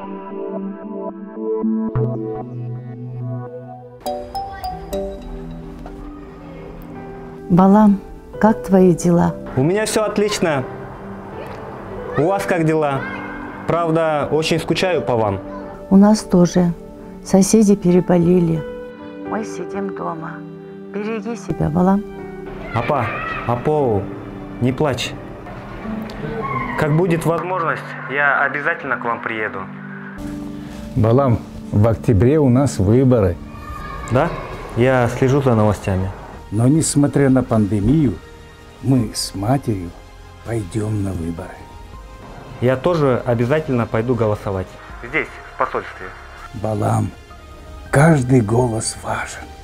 Балам, как твои дела? У меня все отлично. У вас как дела? Правда, очень скучаю по вам. У нас тоже. Соседи переболели. Мы сидим дома. Береги себя, Балам. Апа, Апо, не плачь. Как будет возможность, я обязательно к вам приеду. Балам, в октябре у нас выборы. Да? Я слежу за новостями. Но несмотря на пандемию, мы с матерью пойдем на выборы. Я тоже обязательно пойду голосовать. Здесь, в посольстве. Балам, каждый голос важен.